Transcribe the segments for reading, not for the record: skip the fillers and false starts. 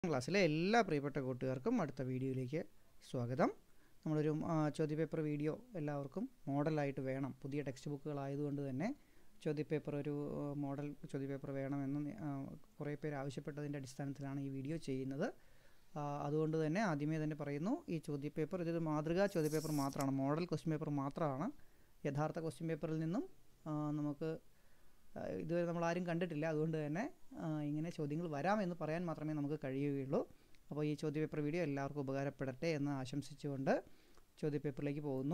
ക്ലാസ്സിലെ എല്ലാ പ്രിയപ്പെട്ട കൂട്ടുകാർക്കും അടുത്ത വീഡിയോയിലേക്ക് സ്വാഗതം. നമ്മളൊരു ചോദ്യപേപ്പർ വീഡിയോ എല്ലാവർക്കും മോഡലായിട്ട് വേണം. പുതിയ ടെക്സ്റ്റ് ബുക്കുകളായതുകൊണ്ട് തന്നെ ചോദ്യപേപ്പർ ഒരു മോഡൽ ചോദ്യപേപ്പർ വേണമെന്ന് കുറേ പേര് ആവശ്യപ്പെട്ടതിൻ്റെ അടിസ്ഥാനത്തിലാണ് ഈ വീഡിയോ ചെയ്യുന്നത്. അതുകൊണ്ട് തന്നെ ആദ്യമേ തന്നെ പറയുന്നു, ഈ ചോദ്യപേപ്പർ ഇതൊരു മാതൃകാ ചോദ്യപേപ്പർ മാത്രമാണ്, മോഡൽ ക്വസ്റ്റ്യൻ പേപ്പർ മാത്രമാണ്. യഥാർത്ഥ ക്വസ്റ്റ്യൻ പേപ്പറിൽ നിന്നും നമുക്ക് ഇതുവരെ നമ്മൾ ആരും കണ്ടിട്ടില്ല. അതുകൊണ്ട് തന്നെ ഇങ്ങനെ ചോദ്യങ്ങൾ വരാമെന്ന് പറയാൻ മാത്രമേ നമുക്ക് കഴിയുകയുള്ളൂ. അപ്പോൾ ഈ ചോദ്യപേപ്പർ വീഡിയോ എല്ലാവർക്കും ഉപകാരപ്പെടട്ടെ എന്ന് ആശംസിച്ചുകൊണ്ട് ചോദ്യപേപ്പറിലേക്ക് പോകുന്നു.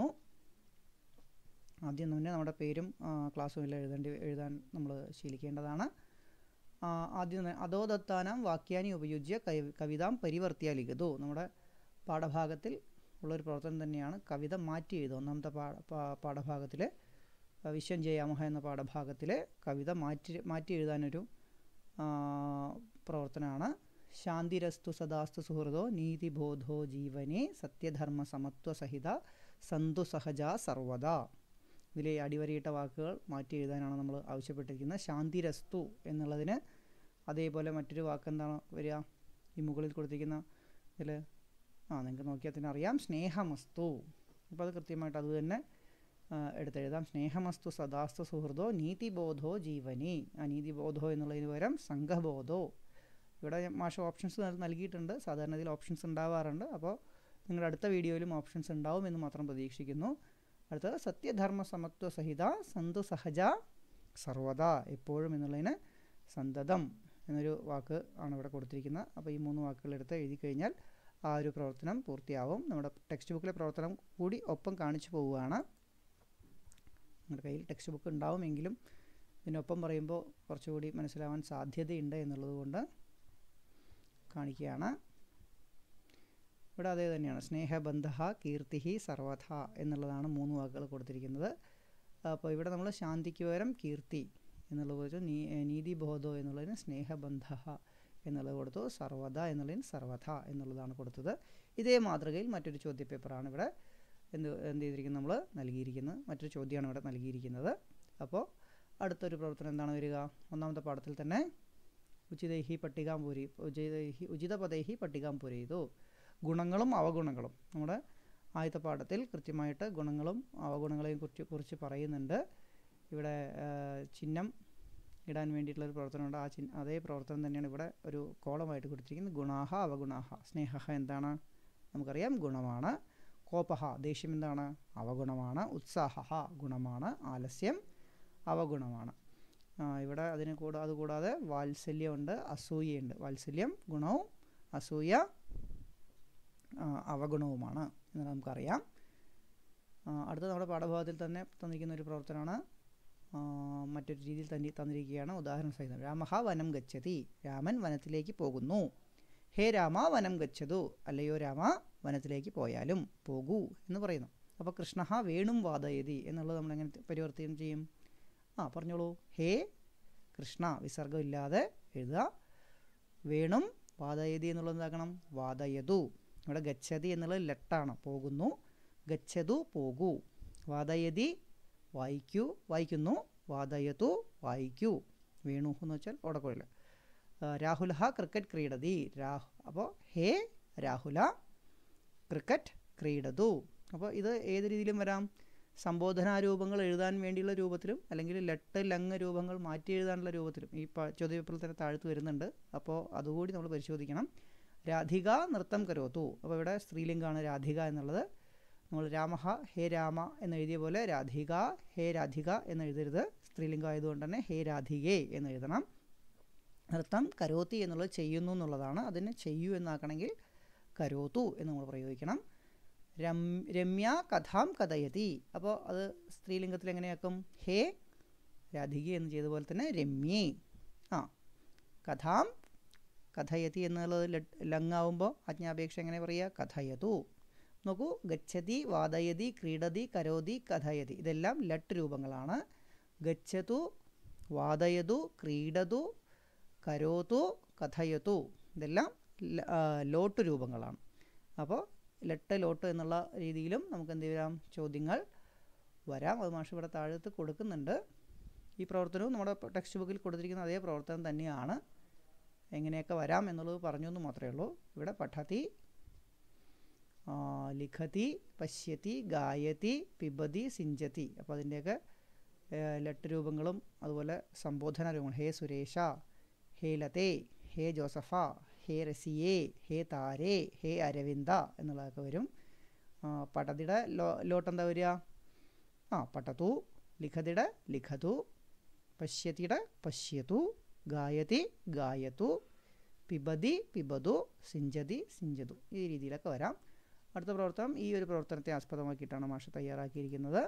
ആദ്യം തന്നെ നമ്മുടെ പേരും ക്ലാസ്സും എല്ലാം എഴുതാൻ നമ്മൾ ശീലിക്കേണ്ടതാണ്. ആദ്യം തന്നെ അധോദത്താനാം വാക്യാനി ഉപയുജ്യ കവിതാം പരിവർത്തിയ ലിഖിതോ. നമ്മുടെ പാഠഭാഗത്തിൽ ഉള്ളൊരു പ്രവർത്തനം തന്നെയാണ് കവിത മാറ്റി എഴുതുക. ഒന്നാമത്തെ പാഠഭാഗത്തിൽ വിശ്വം ചെയ്യാമഹ എന്ന പാഠഭാഗത്തിൽ കവിത മാറ്റി എഴുതാനൊരു പ്രവർത്തനമാണ്. ശാന്തിരസ്തു സദാസ്തു സുഹൃതോ നീതിബോധോ ജീവനെ സത്യധർമ്മ സമത്വ സഹിത സന്തു സഹജ സർവദാ. ഇതിലെ അടിവരയിട്ട വാക്കുകൾ മാറ്റി എഴുതാനാണ് നമ്മൾ ആവശ്യപ്പെട്ടിരിക്കുന്നത്. ശാന്തിരസ്തു എന്നുള്ളതിന് അതേപോലെ മറ്റൊരു വാക്ക് എന്താണ് വരിക? ഈ മുകളിൽ കൊടുത്തിരിക്കുന്ന ഇതിൽ നിങ്ങൾക്ക് നോക്കിയാൽ തന്നെ അറിയാം, സ്നേഹമസ്തു. അപ്പോൾ അത് കൃത്യമായിട്ട് അത് തന്നെ എടുത്തെഴുതാം. സ്നേഹമസ്തു സദാസ്തു സുഹൃതോ നീതിബോധോ ജീവനി. നീതിബോധോ എന്നുള്ളതിന് പകരം സംഘബോധോ. ഇവിടെ മാഷ് ഓപ്ഷൻസ് നൽകിയിട്ടുണ്ട്. സാധാരണ ഇതിൽ ഓപ്ഷൻസ് ഉണ്ടാവാറുണ്ട്. അപ്പോൾ നിങ്ങളുടെ അടുത്ത വീഡിയോയിലും ഓപ്ഷൻസ് ഉണ്ടാവും എന്ന് മാത്രം പ്രതീക്ഷിക്കുന്നു. അടുത്തത് സത്യധർമ്മ സമത്വ സഹിത സന്തു സഹജ സർവദ. എപ്പോഴും എന്നുള്ളതിന് സന്തതം എന്നൊരു വാക്ക് ആണ് ഇവിടെ കൊടുത്തിരിക്കുന്നത്. അപ്പോൾ ഈ 3 വാക്കുകൾ എടുത്ത് എഴുതി കഴിഞ്ഞാൽ ആ ഒരു പ്രവർത്തനം പൂർത്തിയാവും. നമ്മുടെ ടെക്സ്റ്റ് ബുക്കിലെ പ്രവർത്തനം കൂടി ഒപ്പം കാണിച്ചു പോവുകയാണ്. നിങ്ങളുടെ കയ്യിൽ ടെക്സ്റ്റ് ബുക്ക് ഉണ്ടാവുമെങ്കിലും ഇതിനൊപ്പം പറയുമ്പോൾ കുറച്ചുകൂടി മനസ്സിലാവാൻ സാധ്യതയുണ്ട് എന്നുള്ളത് കൊണ്ട് കാണിക്കുകയാണ്. ഇവിടെ അതേ തന്നെയാണ്, സ്നേഹബന്ധ കീർത്തി സർവഥ എന്നുള്ളതാണ് 3 വാക്കുകൾ കൊടുത്തിരിക്കുന്നത്. അപ്പോൾ ഇവിടെ നമ്മൾ ശാന്തിക്ക് പകരം കീർത്തി എന്നുള്ളത് കൊടുത്തു, നീതിബോധോ എന്നുള്ളതിന് സ്നേഹബന്ധ എന്നുള്ളത് കൊടുത്തു, സർവദ എന്നുള്ളതിന് സർവഥ എന്നുള്ളതാണ് കൊടുത്തത്. ഇതേ മാതൃകയിൽ മറ്റൊരു ചോദ്യപേപ്പറാണ് ഇവിടെ എന്ത് ചെയ്തിരിക്കുന്നത്, നമ്മൾ നൽകിയിരിക്കുന്നത്. മറ്റൊരു ചോദ്യമാണ് ഇവിടെ നൽകിയിരിക്കുന്നത്. അപ്പോൾ അടുത്തൊരു പ്രവർത്തനം എന്താണ് വരിക? ഒന്നാമത്തെ പാഠത്തിൽ തന്നെ ഉചിതപദൈഹി പട്ടികാം പൂരയിതു. ഗുണങ്ങളും അവഗുണങ്ങളും. നമ്മുടെ ആദ്യത്തെ പാഠത്തിൽ കൃത്യമായിട്ട് ഗുണങ്ങളും അവഗുണങ്ങളെയും കുറിച്ച് പറയുന്നുണ്ട്. ഇവിടെ ചിഹ്നം ഇടാൻ വേണ്ടിയിട്ടുള്ളൊരു പ്രവർത്തനമുണ്ട്. അതേ പ്രവർത്തനം തന്നെയാണ് ഇവിടെ ഒരു കോളമായിട്ട് കൊടുത്തിരിക്കുന്നത്. ഗുണാഹ അവഗുണാഹ. സ്നേഹ എന്താണ്? നമുക്കറിയാം, ഗുണമാണ്. കോപഹ ദേഷ്യം എന്താണ്? അവഗുണമാണ്. ഉത്സാഹ ഗുണമാണ്. ആലസ്യം അവഗുണമാണ്. ഇവിടെ അതുകൂടാതെ വാത്സല്യമുണ്ട്, അസൂയയുണ്ട്. വാത്സല്യം ഗുണവും അസൂയ അവഗുണവുമാണ് എന്ന് നമുക്കറിയാം. അടുത്ത നമ്മുടെ പാഠഭാഗത്തിൽ തന്നെ തന്നിരിക്കുന്ന ഒരു പ്രവർത്തനമാണ്. മറ്റൊരു രീതിയിൽ തന്നെ തന്നിരിക്കുകയാണ്. ഉദാഹരണ സഹിതം. രാമഹ വനം ഗച്ഛതി. രാമൻ വനത്തിലേക്ക് പോകുന്നു. ഹേ രാമ വനം ഗച്ഛതു. അല്ലയോ രാമ വനത്തിലേക്ക് പോയാലും പോകൂ എന്ന് പറയുന്നു. അപ്പോൾ കൃഷ്ണ വേണും വാദയതി എന്നുള്ളത് നമ്മൾ എങ്ങനെ പരിവർത്തനം ചെയ്യും? പറഞ്ഞോളൂ. ഹേ കൃഷ്ണ വിസർഗം ഇല്ലാതെ എഴുതുക. വേണും വാദയതി എന്നുള്ളത് എന്താക്കണം? വാദയതു. ഇവിടെ ഗച്ഛതി എന്നുള്ളത് ലെട്ടാണ്, പോകുന്നു. ഗച്ഛതു പോകൂ. വാദയതി വായിക്കുന്നു. വാദയതു വായിക്കൂ. വേണു എന്ന് വെച്ചാൽ ഓടക്കുഴൽ. രാഹുല ക്രിക്കറ്റ് ക്രീഡതി. അപ്പോൾ ഹേ രാഹുല ക്രിക്കറ്റ് ക്രീഡതു. അപ്പോൾ ഇത് ഏത് രീതിയിലും വരാം. സംബോധനാരൂപങ്ങൾ എഴുതാൻ വേണ്ടിയുള്ള രൂപത്തിലും അല്ലെങ്കിൽ ലെട്ട് ലങ് രൂപങ്ങൾ മാറ്റി എഴുതാനുള്ള രൂപത്തിലും ഈ ചോദ്യപേപ്പറിൽ തന്നെ താഴ്ത്തു വരുന്നുണ്ട്. അപ്പോൾ അതുകൂടി നമ്മൾ പരിശോധിക്കണം. രാധിക നൃത്തം കരോത്തു. അപ്പോൾ ഇവിടെ സ്ത്രീലിംഗമാണ് രാധിക എന്നുള്ളത്. നമ്മൾ രാമഹ ഹേ രാമ എന്നെഴുതിയ പോലെ രാധിക ഹേ രാധിക എന്നെഴുതരുത്. സ്ത്രീലിംഗം ആയതുകൊണ്ട് തന്നെ ഹേ രാധികേ എന്നെഴുതണം. നൃത്തം കരോത്തി എന്നുള്ളത് ചെയ്യുന്നു എന്നുള്ളതാണ്. അതിന് ചെയ്യൂ എന്നാക്കണമെങ്കിൽ കരോത്തു എന്ന് നമ്മൾ പ്രയോഗിക്കണം. രമ്യ കഥാം കഥയതി. അപ്പോൾ അത് സ്ത്രീലിംഗത്തിൽ എങ്ങനെയാക്കും? ഹേ രാധിക എന്ന് ചെയ്ത പോലെ തന്നെ രമ്യേ. കഥാം കഥയതി എന്നുള്ളത് ലങ്ങാവുമ്പോൾ ആജ്ഞാപേക്ഷ എങ്ങനെ പറയുക? കഥയതു. നോക്കൂ, ഗച്ഛതി വാദയതി ക്രീഡതി കരോതി കഥയതി ഇതെല്ലാം ലട്ട് രൂപങ്ങളാണ്. ഗച്ഛതു വാദയതു ക്രീഡതു കരോതു കഥയതു ഇതെല്ലാം ലോട്ട് രൂപങ്ങളാണ്. അപ്പോൾ ലെട്ട് ലോട്ട് എന്നുള്ള രീതിയിലും നമുക്ക് എന്ത് ചെയ്യാം? ചോദ്യങ്ങൾ വരാം. അത് മാഷ് ഇവിടെ താഴത്ത് കൊടുക്കുന്നുണ്ട്. ഈ പ്രവർത്തനവും നമ്മുടെ ടെക്സ്റ്റ് ബുക്കിൽ കൊടുത്തിരിക്കുന്ന അതേ പ്രവർത്തനം തന്നെയാണ്. എങ്ങനെയൊക്കെ വരാം എന്നുള്ളത് പറഞ്ഞു എന്ന് മാത്രമേ ഉള്ളൂ. ഇവിടെ പഠതി, ലിഖതി, പശ്യതി, ഗായതി, പിബതി, സിഞ്ചതി. അപ്പോൾ അതിൻ്റെയൊക്കെ ലട്ട് രൂപങ്ങളും അതുപോലെ സംബോധന രൂപങ്ങൾ. ഹേ സുരേഷ, ഹേ ലതേ, ഹേ ജോസഫ, ഹേ റസിയേ, ഹേ താരേ, ഹേ അരവിന്ദ എന്നുള്ളതൊക്കെ വരും. പഠതിയുടെ ലോട്ട് എന്താ വരിക? പഠതു. ലിഖതിയുടെ ലിഖതു. പശ്യതിയുടെ പശ്യതു. ഗായതി ഗായതു. പിബതി പിബതു. സിഞ്ചതി സിഞ്ചതു. ഈ രീതിയിലൊക്കെ വരാം. അടുത്ത പ്രവർത്തനം ഈ ഒരു പ്രവർത്തനത്തെ ആസ്പദമാക്കിയിട്ടാണ് മാഷ് തയ്യാറാക്കിയിരിക്കുന്നത്.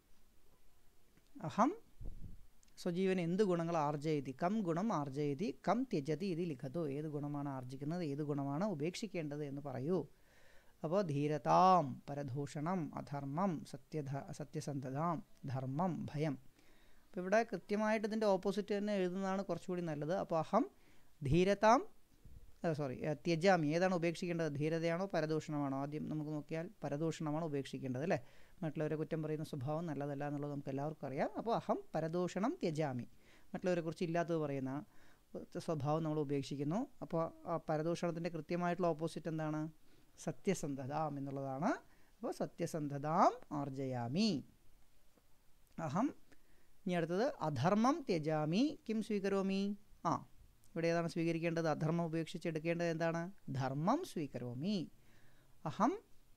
അഹം സ്വജീവൻ എന്ത് ഗുണങ്ങൾ ആർജയതി? കം ഗുണം ആർജയതി, കം ത്യജതി ഇത് ലിഖതു. ഏത് ഗുണമാണ് ആർജിക്കുന്നത്, ഏത് ഗുണമാണ് ഉപേക്ഷിക്കേണ്ടത് എന്ന് പറയൂ. അപ്പോൾ ധീരതാം, പരദൂഷണം, അധർമ്മം, സത്യസന്ധതാം, ധർമ്മം, ഭയം. അപ്പോൾ ഇവിടെ കൃത്യമായിട്ട് ഇതിൻ്റെ ഓപ്പോസിറ്റ് തന്നെ എഴുതുന്നതാണ് കുറച്ചുകൂടി നല്ലത്. അപ്പോൾ അഹം ധീരതാം, ത്യജാമി. ഏതാണ് ഉപേക്ഷിക്കേണ്ടത്? ധീരതയാണോ പരദൂഷണമാണോ? ആദ്യം നമുക്ക് നോക്കിയാൽ പരദൂഷണമാണ് ഉപേക്ഷിക്കേണ്ടത് അല്ലേ? മറ്റുള്ളവരെ കുറ്റം പറയുന്ന സ്വഭാവം നല്ലതല്ല എന്നുള്ളത് നമുക്ക് എല്ലാവർക്കും അറിയാം. അപ്പോൾ അഹം പരദൂഷണം ത്യജാമി. മറ്റുള്ളവരെ കുറിച്ച് ഇല്ലാത്തത് പറയുന്ന സ്വഭാവം നമ്മൾ ഉപേക്ഷിക്കുന്നു. അപ്പോൾ ആ പരദൂഷണത്തിൻ്റെ കൃത്യമായിട്ടുള്ള ഓപ്പോസിറ്റ് എന്താണ്? സത്യസന്ധതാം എന്നുള്ളതാണ്. അപ്പോൾ സത്യസന്ധതാം ആർജയാമി. അഹം. ഇനി അടുത്തത് അധർമ്മം ത്യജാമി, കിം സ്വീകരോമി. ഇവിടെ ഏതാണ് സ്വീകരിക്കേണ്ടത്? അധർമ്മം ഉപേക്ഷിച്ചെടുക്കേണ്ടത് എന്താണ്? ധർമ്മം സ്വീകരോമി. അഹം.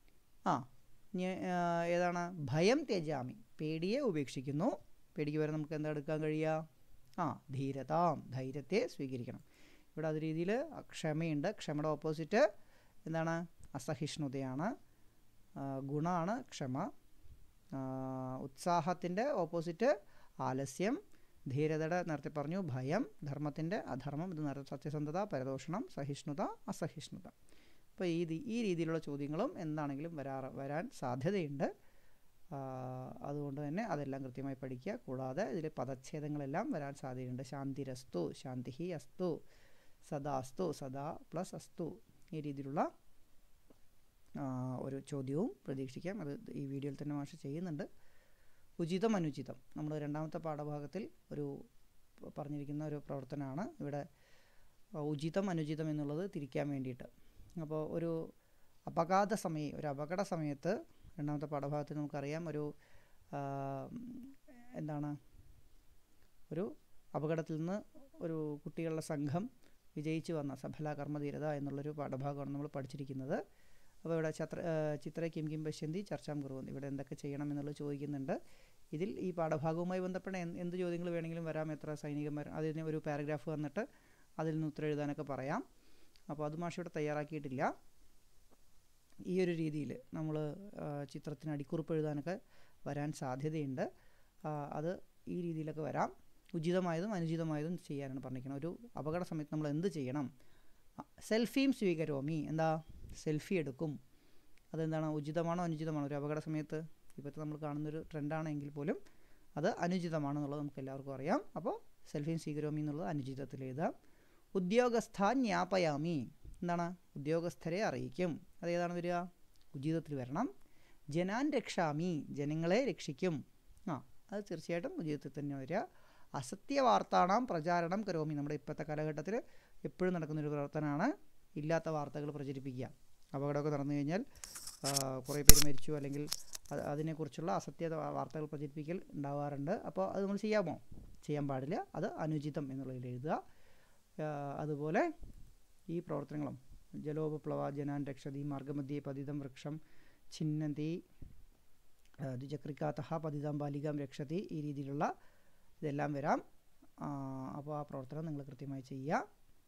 ഏതാണ്? ഭയം ത്യജാമി, പേടിയെ ഉപേക്ഷിക്കുന്നു. പേടിക്ക് വരെ നമുക്ക് എന്താ എടുക്കാൻ കഴിയുക? ധീരതാം, ധൈര്യത്തെ സ്വീകരിക്കണം. ഇവിടെ അത് രീതിയിൽ ക്ഷമയുണ്ട്. ക്ഷമയുടെ ഓപ്പോസിറ്റ് എന്താണ്? അസഹിഷ്ണുതയാണ്. ഗുണമാണ് ക്ഷമ. ഉത്സാഹത്തിൻ്റെ ഓപ്പോസിറ്റ് ആലസ്യം. ധീരതയുടെ നേരത്തെ പറഞ്ഞു ഭയം. ധർമ്മത്തിൻ്റെ അധർമ്മം. ഇത് നേരത്തെ സത്യസന്ധത, പരദൂഷണം, സഹിഷ്ണുത, അസഹിഷ്ണുത. അപ്പോൾ ഈ രീതിയിലുള്ള ചോദ്യങ്ങളും എന്താണെങ്കിലും വരാൻ സാധ്യതയുണ്ട്. അതുകൊണ്ട് തന്നെ അതെല്ലാം കൃത്യമായി പഠിക്കുക. കൂടാതെ ഇതിൽ പദച്ഛേദങ്ങളെല്ലാം വരാൻ സാധ്യതയുണ്ട്. ശാന്തിരസ്തു, ശാന്തി അസ്തു, സദാസ്തു, സദാ പ്ലസ് അസ്തു. ഈ രീതിയിലുള്ള ഒരു ചോദ്യവും പ്രതീക്ഷിക്കാം. അത് ഈ വീഡിയോയിൽ തന്നെ മാഷ് ചെയ്യുന്നുണ്ട്. ഉചിതം അനുചിതം നമ്മൾ രണ്ടാമത്തെ പാഠഭാഗത്തിൽ പറഞ്ഞിരിക്കുന്ന ഒരു പ്രവർത്തനമാണ്. ഇവിടെ ഉചിതം അനുചിതം എന്നുള്ളത് തിരിക്കാൻ വേണ്ടിയിട്ട്. അപ്പോൾ ഒരു അപകട സമയത്ത് രണ്ടാമത്തെ പാഠഭാഗത്തിൽ നമുക്കറിയാം ഒരു അപകടത്തിൽ നിന്ന് ഒരു കുട്ടികളുടെ സംഘം വിജയിച്ചു വന്ന സഫല കർമ്മധീരത എന്നുള്ളൊരു പാഠഭാഗമാണ് നമ്മൾ പഠിച്ചിരിക്കുന്നത്. അപ്പോൾ ഇവിടെ ചിത്ര കിം കിം പശ്യന്തി ചർച്ചാം കുറുവന്തി. ഇവിടെ എന്തൊക്കെ ചെയ്യണം എന്നുള്ളത് ചോദിക്കുന്നുണ്ട്. ഇതിൽ ഈ പാഠഭാഗവുമായി ബന്ധപ്പെട്ട എന്ത് ചോദ്യങ്ങൾ വേണമെങ്കിലും വരാം. എത്ര സൈനികന്മാർ, അതിന് ഒരു പാരഗ്രാഫ് വന്നിട്ട് അതിൽ നിന്ന് ഉത്തരം എഴുതാനൊക്കെ പറയാം. അപ്പോൾ അത് മാഷ് ഇവിടെ തയ്യാറാക്കിയിട്ടില്ല. ഈ ഒരു രീതിയിൽ നമ്മൾ ചിത്രത്തിന് അടിക്കുറിപ്പ് എഴുതാനൊക്കെ വരാൻ സാധ്യതയുണ്ട്. അത് ഈ രീതിയിലൊക്കെ വരാം. ഉചിതമായതും അനുചിതമായതും ചെയ്യാനാണ് പറഞ്ഞിരിക്കുന്നത്. ഒരു അപകട സമയത്ത് നമ്മൾ എന്ത് ചെയ്യണം? സെൽഫിയും സ്വീകരോമി. എന്താ? സെൽഫി എടുക്കും. അതെന്താണ്? ഉചിതമാണോ അനുചിതമാണോ? ഒരു അപകട സമയത്ത് ഇപ്പോഴത്തെ നമ്മൾ കാണുന്നൊരു ട്രെൻഡാണെങ്കിൽ പോലും അത് അനുചിതമാണെന്നുള്ളത് നമുക്ക് എല്ലാവർക്കും അറിയാം. അപ്പോൾ സെൽഫിയും സ്വീകരോമി എന്നുള്ളത് അനുചിതത്തിൽ എഴുതാം. ഉദ്യോഗസ്ഥ ജ്ഞാപയാമി. എന്താണ്? ഉദ്യോഗസ്ഥരെ അറിയിക്കും. അതേതാണ് വരിക? ഉചിതത്തിൽ വരണം. ജനാൻ രക്ഷാമി. ജനങ്ങളെ രക്ഷിക്കും. അത് തീർച്ചയായിട്ടും ഉചിതത്തിൽ തന്നെ വരിക. അസത്യവാർത്താണാം പ്രചാരണം കരോമി. നമ്മുടെ ഇപ്പോഴത്തെ കാലഘട്ടത്തിൽ എപ്പോഴും നടക്കുന്നൊരു പ്രവർത്തനമാണ് ഇല്ലാത്ത വാർത്തകൾ പ്രചരിപ്പിക്കുക. അപകടമൊക്കെ നടന്നു കഴിഞ്ഞാൽ കുറേ പേര് മരിച്ചു അല്ലെങ്കിൽ അതിനെക്കുറിച്ചുള്ള അസത്യ വാർത്തകൾ പ്രചരിപ്പിക്കൽ ഉണ്ടാവാറുണ്ട്. അപ്പോൾ അത് നമ്മൾ ചെയ്യാമോ? ചെയ്യാൻ പാടില്ല. അത് അനുചിതം എന്നുള്ളതിൽ എഴുതുക. അതുപോലെ ഈ പ്രവർത്തനങ്ങളും ജലോപപ്ലവ ജനാൻ രക്ഷതി മാർഗമധ്യേ പതിതം വൃക്ഷം ഛിന്നന്തി ദ്വിചക്രികാതഃ പതിതാം ബാലികാം രക്ഷതി. ഈ രീതിയിലുള്ള ഇതെല്ലാം വരാം. അപ്പോൾ ആ പ്രവർത്തനം നിങ്ങൾ കൃത്യമായി ചെയ്യുക.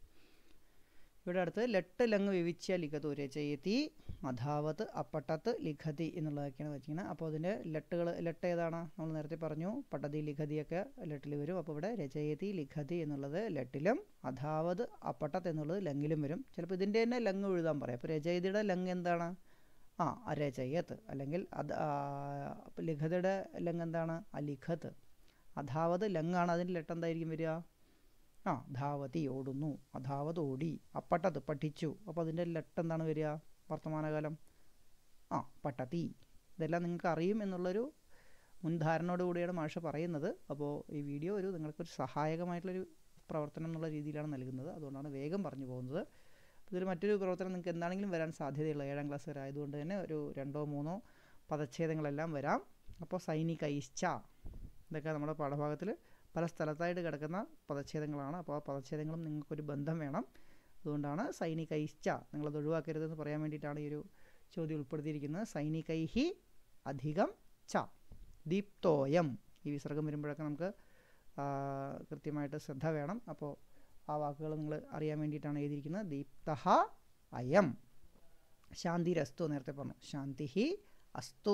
ഇവിടെ അടുത്ത് ലട്ട് ലങ് വിവിച്യ ലിഖതു രചയതി അധാവത് അപ്പട്ടത്ത് ലിഖതി എന്നുള്ളതൊക്കെയാണ് വെച്ചിരിക്കുന്നത്. അപ്പോൾ അതിൻ്റെ ലട്ട് ഏതാണ്? നമ്മൾ നേരത്തെ പറഞ്ഞു പട്ടതി ലിഖതിയൊക്കെ ലട്ടിൽ വരും. അപ്പോൾ ഇവിടെ രചയതി ലിഖതി എന്നുള്ളത് ലട്ടിലും അധാവത് അപ്പട്ടത്ത് എന്നുള്ളത് ലങ്ങിലും വരും. ചിലപ്പോൾ ഇതിൻ്റെ തന്നെ ലങ് എഴുതാൻ പറയാം. അപ്പോൾ രചയതിയുടെ ലങ് എന്താണ്? അരചയത്ത്. അല്ലെങ്കിൽ ലിഖതിയുടെ ലങ് എന്താണ്? അലിഖത്ത്. അധാവത് ലങ്ങാണ്. അതിൻ്റെ ലട്ട് എന്തായിരിക്കും വരിക? ധാവതി ഓടുന്നു. അധാവത് ഓടി. അപ്പട്ടത് പഠിച്ചു. അപ്പോൾ അതിൻ്റെ ലട്ട് എന്താണ് വരിക? വർത്തമാനകാലം പട്ടതി. ഇതെല്ലാം നിങ്ങൾക്ക് അറിയും എന്നുള്ളൊരു മുൻധാരണയോട് കൂടിയാണ് മാഷ് പറയുന്നത്. അപ്പോൾ ഈ വീഡിയോ നിങ്ങൾക്കൊരു സഹായകമായിട്ടുള്ളൊരു പ്രവർത്തനം എന്നുള്ള രീതിയിലാണ് നൽകുന്നത്. അതുകൊണ്ടാണ് വേഗം പറഞ്ഞു പോകുന്നത്. ഇതിൽ മറ്റൊരു പ്രവർത്തനം നിങ്ങൾക്ക് എന്താണെങ്കിലും വരാൻ സാധ്യതയുള്ള 7ാം ക്ലാസ് വരെ ആയതുകൊണ്ട് തന്നെ ഒരു 2 3 പദച്ഛേദങ്ങളെല്ലാം വരാം. അപ്പോൾ സൈനികൈശ്ച ഇതൊക്കെ നമ്മുടെ പാഠഭാഗത്തിൽ പല സ്ഥലത്തായിട്ട് കിടക്കുന്ന പദച്ഛേദങ്ങളാണ്. അപ്പോൾ ആ പദച്ഛേദങ്ങളും നിങ്ങൾക്കൊരു ബന്ധം വേണം. അതുകൊണ്ടാണ് സൈനികൈശ്ച, നിങ്ങളത് ഒഴിവാക്കരുതെന്ന് പറയാൻ വേണ്ടിയിട്ടാണ് ഈ ഒരു ചോദ്യം ഉൾപ്പെടുത്തിയിരിക്കുന്നത്. സൈനികൈഹി അധികം ച ദീപ്തോയം. ഈ വിസർഗം വരുമ്പോഴൊക്കെ നമുക്ക് കൃത്യമായിട്ട് ശ്രദ്ധ വേണം. അപ്പോൾ ആ വാക്കുകൾ നിങ്ങൾ അറിയാൻ വേണ്ടിയിട്ടാണ് എഴുതിയിരിക്കുന്നത്. ദീപ്തഃ അയം. ശാന്തിരസ്തു നേരത്തെ പറഞ്ഞു. ശാന്തിഹി അസ്തു.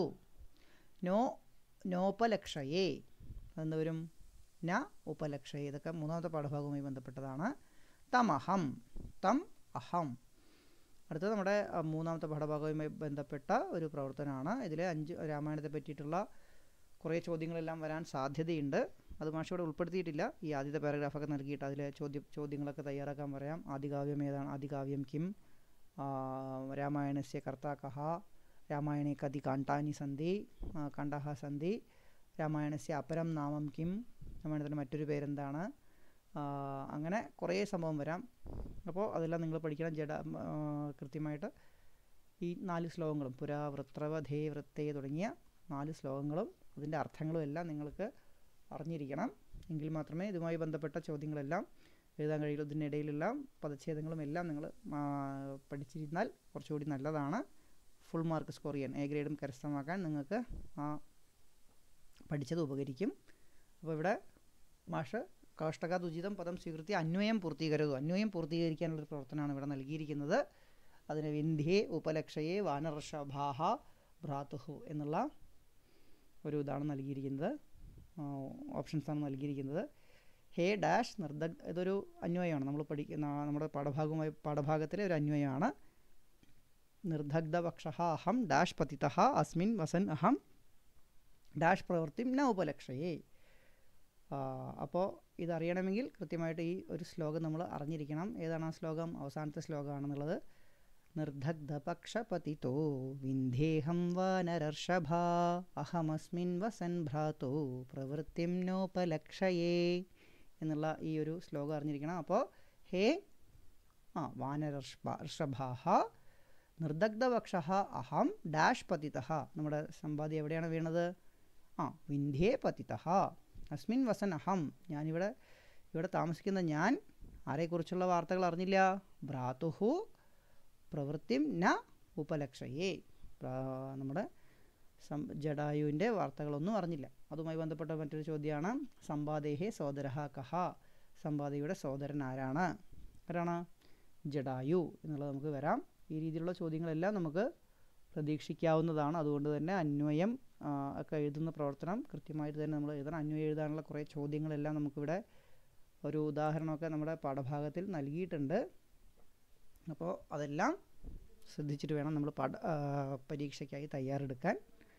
നോപലക്ഷയേ അതെന്ത് വരും? ന ഉപലക്ഷയേ. ഇതൊക്കെ 3ാമത്തെ പാഠഭാഗവുമായി ബന്ധപ്പെട്ടതാണ്. തമഹം തം അഹം. അടുത്തത് നമ്മുടെ 3ാമത്തെ പാഠഭാഗവുമായി ബന്ധപ്പെട്ട ഒരു പ്രവർത്തനമാണ്. ഇതിൽ 5 രാമായണത്തെ പറ്റിയിട്ടുള്ള കുറേ ചോദ്യങ്ങളെല്ലാം വരാൻ സാധ്യതയുണ്ട്. അത് മാഷിവിടെ ഉൾപ്പെടുത്തിയിട്ടില്ല. ഈ ആദ്യത്തെ പാരഗ്രാഫൊക്കെ നൽകിയിട്ട് അതിലെ ചോദ്യങ്ങളൊക്കെ തയ്യാറാക്കാൻ പറയാം. ആദികാവ്യം ഏതാണ്? ആദികാവ്യം കിം? രാമായണസ്യ കർത്താ കഹ? രാമായണേ കതി കാണ്ഡാനി സന്തി കണ്ഡഹ സന്തി? രാമായണസ്യ അപരം നാമം കിം? രാമായണത്തിൻ്റെ മറ്റൊരു പേരെന്താണ്? അങ്ങനെ കുറേ സംഭവം വരാം. അപ്പോൾ അതെല്ലാം നിങ്ങൾ പഠിക്കണം. കൃത്യമായിട്ട് ഈ 4 ശ്ലോകങ്ങളും പുരാ വൃത്രവധേ വൃത്തേ തുടങ്ങിയ 4 ശ്ലോകങ്ങളും അതിൻ്റെ അർത്ഥങ്ങളും എല്ലാം നിങ്ങൾക്ക് അറിഞ്ഞിരിക്കണം. എങ്കിൽ മാത്രമേ ഇതുമായി ബന്ധപ്പെട്ട ചോദ്യങ്ങളെല്ലാം എഴുതാൻ കഴിയുള്ളൂ. ഇതിനിടയിലുള്ള പദച്ഛേദങ്ങളും എല്ലാം നിങ്ങൾ പഠിച്ചിരുന്നാൽ കുറച്ചുകൂടി നല്ലതാണ്. ഫുൾ മാർക്ക് സ്കോർ ചെയ്യാൻ, എ ഗ്രേഡും കരസ്ഥമാക്കാൻ നിങ്ങൾക്ക് പഠിച്ചത് ഉപകരിക്കും. അപ്പോൾ ഇവിടെ മാഷ് കാഷ്ടകാത് ഉചിതം പദം സ്വീകൃതി അന്വയം പൂർത്തീകരുത്. അന്വയം പൂർത്തീകരിക്കാനുള്ളൊരു പ്രവർത്തനമാണ് ഇവിടെ നൽകിയിരിക്കുന്നത്. അതിന് വിന്ധ്യേ ഉപലക്ഷയെ വാനർഷഭാഹ ഭ്രാതുഹു എന്നുള്ള ഒരു ഇതാണ് നൽകിയിരിക്കുന്നത്, ഓപ്ഷൻസാണ് നൽകിയിരിക്കുന്നത്. ഹേ ഡാഷ് ഇതൊരു അന്വയമാണ്. നമ്മൾ പഠിക്കുന്ന നമ്മുടെ പാഠഭാഗത്തിലെ ഒരു അന്വയമാണ്. നിർദഗ്ധപക്ഷഃ അഹം ഡാഷ് പതിതഃ അസ്മിൻ വസൻ അഹം ഡാഷ് പ്രവൃത്തിം ന ഉപലക്ഷയേ. അപ്പോൾ ഇതറിയണമെങ്കിൽ കൃത്യമായിട്ട് ഈ ഒരു ശ്ലോകം നമ്മൾ അറിഞ്ഞിരിക്കണം. ഏതാണ് ആ ശ്ലോകം? അവസാനത്തെ ശ്ലോകമാണെന്നുള്ളത്. നിർദഗ്ധപക്ഷപതിതോ വിന്ധേഹം വാനരർഷഭാ അഹമസ്മിൻ വസൻ ഭ്രാതോ പ്രവൃത്തിം നോപലക്ഷയേ എന്നുള്ള ഈ ഒരു ശ്ലോകം അറിഞ്ഞിരിക്കണം. അപ്പോൾ ഹേ വാനരർഷഭാഹ നിർദഗ്ധപക്ഷഃ അഹം ഡാഷ് പതിതഃ. നമ്മുടെ സമ്പാദ്യം എവിടെയാണ് വീണത്? വിന്ധ്യേ പതിതഃ അസ്മിൻ വസൻ അഹം. ഇവിടെ താമസിക്കുന്ന ഞാൻ ആരെക്കുറിച്ചുള്ള വാർത്തകൾ അറിഞ്ഞില്ല? ഭ്രാതുഹു പ്രവൃത്തിം ന ഉപലക്ഷയേ. നമ്മുടെ ജടായുവിൻ്റെ വാർത്തകളൊന്നും അറിഞ്ഞില്ല. അതുമായി ബന്ധപ്പെട്ട മറ്റൊരു ചോദ്യമാണ് സമ്പാദേഹേ സോദരഃ കഹ. സമ്പാദിയുടെ സോദരൻ ആരാണ്? ജടായു എന്നുള്ളത് നമുക്ക് വരാം. ഈ രീതിയിലുള്ള ചോദ്യങ്ങളെല്ലാം നമുക്ക് പ്രതീക്ഷിക്കാവുന്നതാണ്. അതുകൊണ്ട് തന്നെ അന്വയം ഒക്കെ എഴുതുന്ന പ്രവർത്തനം കൃത്യമായിട്ട് തന്നെ നമ്മൾ എഴുതണം. അന്വയം എഴുതാനുള്ള കുറേ ചോദ്യങ്ങളെല്ലാം നമുക്കിവിടെ ഒരു ഉദാഹരണമൊക്കെ നമ്മുടെ പാഠഭാഗത്തിൽ നൽകിയിട്ടുണ്ട്. അപ്പോൾ അതെല്ലാം ശ്രദ്ധിച്ചിട്ട് വേണം നമ്മൾ പരീക്ഷയ്ക്കായി തയ്യാറെടുക്കാൻ.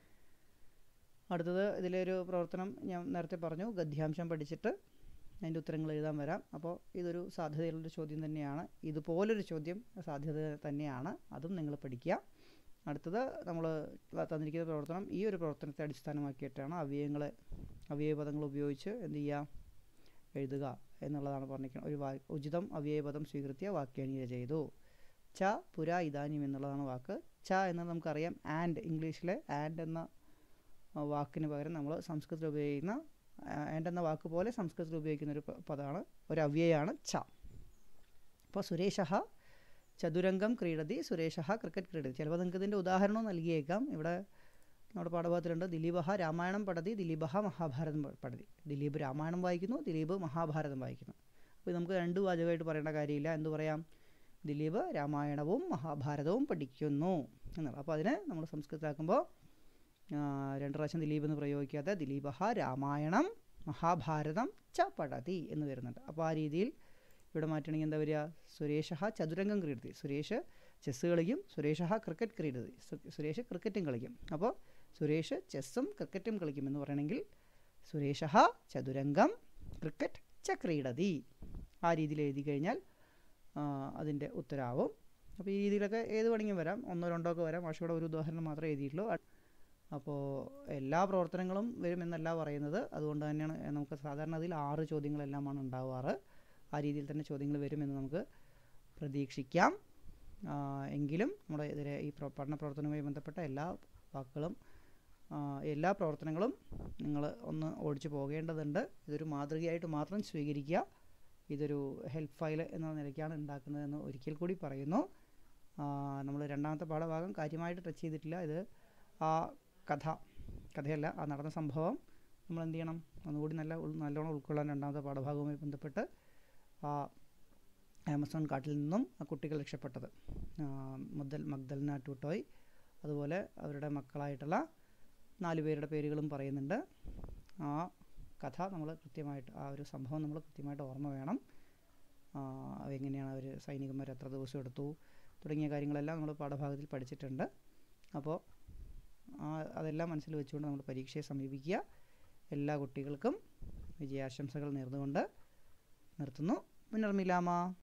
അടുത്തത് ഇതിലൊരു പ്രവർത്തനം ഞാൻ നേരത്തെ പറഞ്ഞു, ഗദ്യാംശം പഠിച്ചിട്ട് അതിൻ്റെ ഉത്തരങ്ങൾ എഴുതാൻ വരാം. അപ്പോൾ ഇതൊരു സാധ്യതയുള്ളൊരു ചോദ്യം തന്നെയാണ്. ഇതുപോലൊരു ചോദ്യം സാധ്യത തന്നെയാണ്. അതും നിങ്ങൾ പഠിക്കുക. അടുത്തത് നമ്മൾ തന്നിരിക്കുന്ന പ്രവർത്തനം, ഈ ഒരു പ്രവർത്തനത്തെ അടിസ്ഥാനമാക്കിയിട്ടാണ് അവയവപദങ്ങൾ ഉപയോഗിച്ച് എന്ത് ചെയ്യുക, എഴുതുക എന്നുള്ളതാണ് പറഞ്ഞിരിക്കുന്നത്. ഒരു ഉചിതം അവയവപദം സ്വീകൃത്യ വാക്യാനിര ചെയ്തു. ച പുരാ ഇദാനിം എന്നുള്ളതാണ് വാക്ക്. ച എന്നത് നമുക്കറിയാം ആൻഡ്, ഇംഗ്ലീഷിലെ ആൻഡ് എന്ന വാക്കിന് പകരം നമ്മൾ സംസ്കൃതത്തിൽ ഉപയോഗിക്കുന്ന ആൻഡ് എന്ന വാക്ക് പോലെ സംസ്കൃതത്തിൽ ഉപയോഗിക്കുന്ന ഒരു പദമാണ്, ഒരു അവ്യയാണ് ച. അപ്പോൾ സുരേഷഃ ചതുരംഗം ക്രീഡതി, സുരേഷഃ ക്രിക്കറ്റ് ക്രീഡതി. ചിലപ്പോൾ നിങ്ങൾക്ക് ഇതിൻ്റെ ഉദാഹരണവും നൽകിയേക്കാം. ഇവിടെ നമ്മുടെ പാഠഭാഗത്തിലുണ്ട് ദിലീപഃ രാമായണം പഠതി, ദിലീപഃ മഹാഭാരതം പഠതി. ദിലീപ് രാമായണം വായിക്കുന്നു, ദിലീപ് മഹാഭാരതം വായിക്കുന്നു. അപ്പോൾ നമുക്ക് 2 വാചകമായിട്ട് പറയേണ്ട കാര്യമില്ല. എന്തു പറയാം? ദിലീപ് രാമായണവും മഹാഭാരതവും പഠിക്കുന്നു എന്നുള്ളത്. അപ്പോൾ അതിനെ നമ്മൾ സംസ്കൃതമാക്കുമ്പോൾ 2 പ്രാവശ്യം ദിലീപ് എന്ന് പ്രയോഗിക്കാതെ ദിലീപഃ രാമായണം മഹാഭാരതം ച പഠതി എന്ന് വരുന്നുണ്ട്. അപ്പോൾ ആ രീതിയിൽ ഇവിടെ മാറ്റണമെങ്കിൽ എന്താ വരിക? സുരേഷഃ ചതുരംഗം ക്രീഡതി, സുരേഷ് ചെസ്സ് കളിക്കും. സുരേഷഃ ക്രിക്കറ്റ് ക്രീഡതി, സുരേഷ് ക്രിക്കറ്റും കളിക്കും. അപ്പോൾ സുരേഷ് ചെസ്സും ക്രിക്കറ്റും കളിക്കുമെന്ന് പറയണമെങ്കിൽ സുരേഷഃ ചതുരംഗം ക്രിക്കറ്റ് ച ക്രീഡതി. ആ രീതിയിൽ എഴുതി കഴിഞ്ഞാൽ അതിൻ്റെ ഉത്തരാവും. അപ്പോൾ ഈ രീതിയിലൊക്കെ ഏത് വേണമെങ്കിലും വരാം, 1 2 ഒക്കെ വരാം. പക്ഷേ ഇവിടെ ഒരു ഉദാഹരണം മാത്രമേ എഴുതിയിട്ടുള്ളൂ. അപ്പോൾ എല്ലാ പ്രവർത്തനങ്ങളും വരുമെന്നല്ല പറയുന്നത്. അതുകൊണ്ട് തന്നെയാണ് നമുക്ക് സാധാരണ അതിൽ 6 ചോദ്യങ്ങളെല്ലാമാണ് ഉണ്ടാവാറ്. ആ രീതിയിൽ തന്നെ ചോദ്യങ്ങൾ വരുമെന്ന് നമുക്ക് പ്രതീക്ഷിക്കാം. എങ്കിലും നമ്മുടെ ഇതിലെ ഈ പഠന പ്രവർത്തനവുമായി ബന്ധപ്പെട്ട എല്ലാ വാക്കുകളും എല്ലാ പ്രവർത്തനങ്ങളും നിങ്ങൾ ഒന്ന് ഓടിച്ചു പോകേണ്ടതുണ്ട്. ഇതൊരു മാതൃകയായിട്ട് മാത്രം സ്വീകരിക്കുക. ഇതൊരു ഹെൽപ്പ് ഫയൽ എന്ന നിലയ്ക്കാണ് ഉണ്ടാക്കുന്നതെന്ന് ഒരിക്കൽ കൂടി പറയുന്നു. നമ്മൾ രണ്ടാമത്തെ പാഠഭാഗം കാര്യമായിട്ട് ടച്ച് ചെയ്തിട്ടില്ല. ഇത് ആ കഥയല്ല, ആ നടന്ന സംഭവം നമ്മൾ എന്ത് ചെയ്യണം, ഒന്നുകൂടി നല്ലോണം ഉൾക്കൊള്ളാൻ രണ്ടാമത്തെ പാഠഭാഗവുമായി ബന്ധപ്പെട്ട് ആ ആമസോൺ കാട്ടിൽ നിന്നും ആ കുട്ടികൾ രക്ഷപ്പെട്ടത് മഗ്ദലന ടൂട്ടോയ്, അതുപോലെ അവരുടെ മക്കളായിട്ടുള്ള 4 പേരുടെ പേരുകളും പറയുന്നുണ്ട്. ആ കഥ നമ്മൾ കൃത്യമായിട്ട്, ആ ഒരു സംഭവം നമ്മൾ കൃത്യമായിട്ട് ഓർമ്മ വേണം. എങ്ങനെയാണ് അവർ സൈനികന്മാർ എത്ര ദിവസം എടുത്തു തുടങ്ങിയ കാര്യങ്ങളെല്ലാം നമ്മൾ പാഠഭാഗത്തിൽ പഠിച്ചിട്ടുണ്ട്. അപ്പോൾ അതെല്ലാം മനസ്സിൽ വെച്ചുകൊണ്ട് നമ്മൾ പരീക്ഷയെ സമീപിക്കുക. എല്ലാ കുട്ടികൾക്കും വിജയാശംസകൾ നേർന്നുകൊണ്ട് നിർത്തുന്നു. പുനർമിലാമ.